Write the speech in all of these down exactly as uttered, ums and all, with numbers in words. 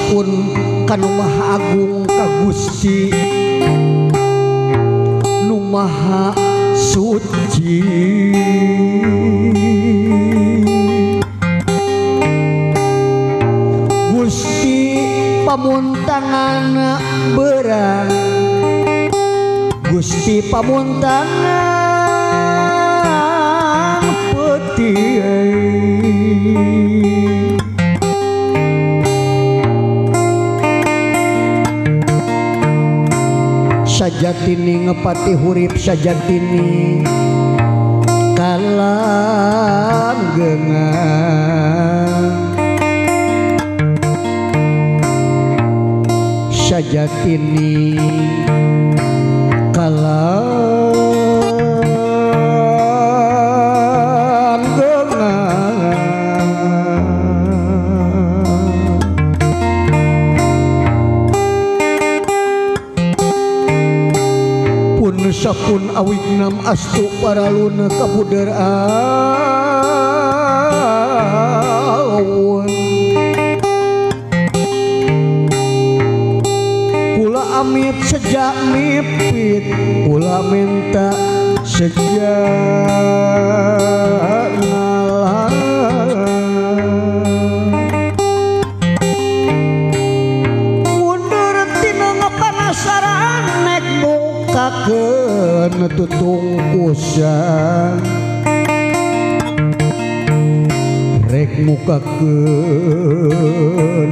sapun kanu maha agung ka Gusti nu maha suci Gusti pamuntangan berang Gusti pamuntangan peti sajatini ngepati hurip sajatini kalanggengan sajatini sapun awignam astu paraluna kabudaraan kula amit sejak mipit kula minta sejak ngalah mundur tina ngapanasaran nek bukakeun tutungkusan rek mukakeun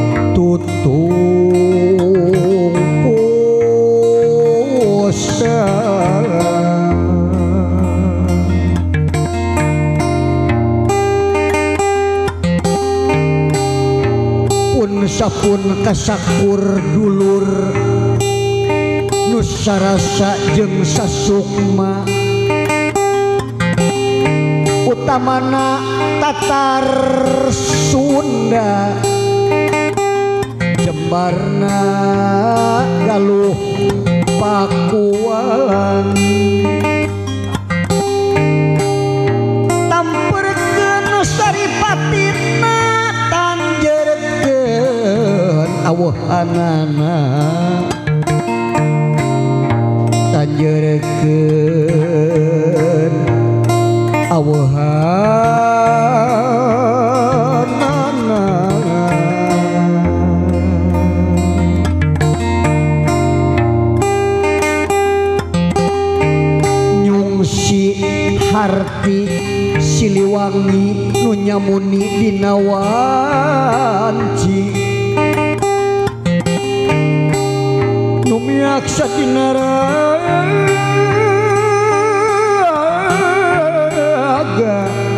tutungkusan pun sapun kasakur dulur nu sarasa jeung sasukma utamana Tatar Sunda Jembarna Galuh Pakualan tamperkeun saripatina tanjeurkeun aweuhanana tanjeurkeun aweuhanana nyungsi harti Siliwangi nu nyamuni dina wanci nu miak sakinaraga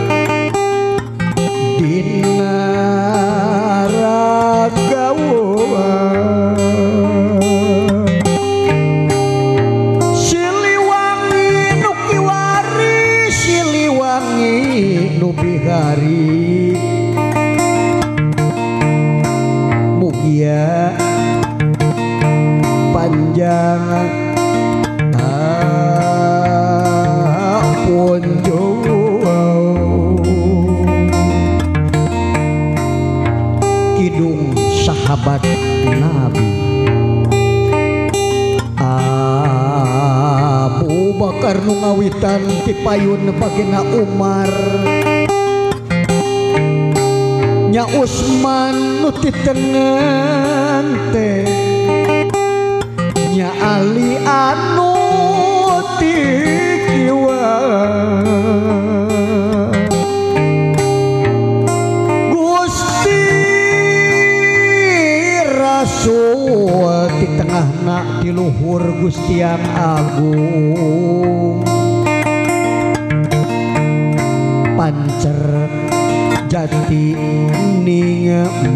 dina ragawa Siliwangi nu kiwari Siliwangi nu bihari mugia panjang apun kidung sahabat Nabi Abu Bakar nu ngawitan ti payun bagina Umar nya Usman nu ti tengen teh nya Ali anu ti kiwa Gusti Rasul di tengahna di luhur Gusti yang agung pancer jati ning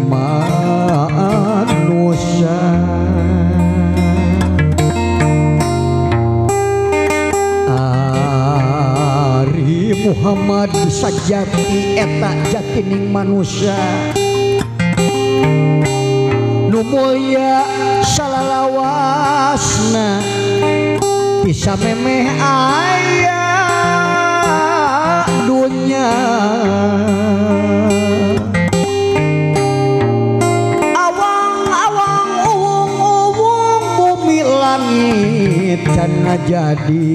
manusia Ari Muhammad sajati eta jatining manusia nu mulya salalawasna bisa memeh aya dunya awang jadi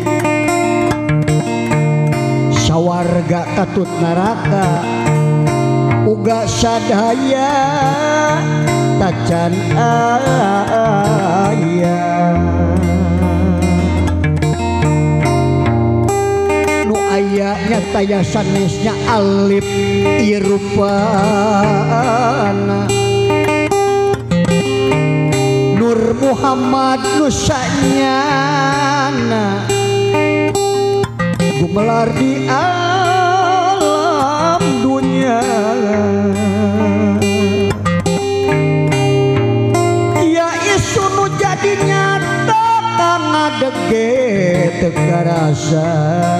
sawarga katut neraka uga sadaya tacan aya nu aya nyata ya sanesnya alif irupana Nur Muhammad nusanyana gumelar di alam dunia ya isu nu jadi nyata ngadege teka rasa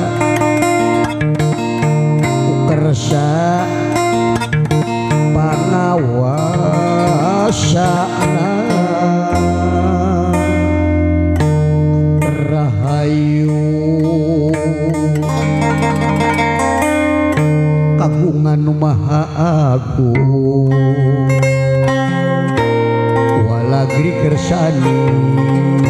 ukersa pangawasana rahayu kagungan maha agung walagri kersani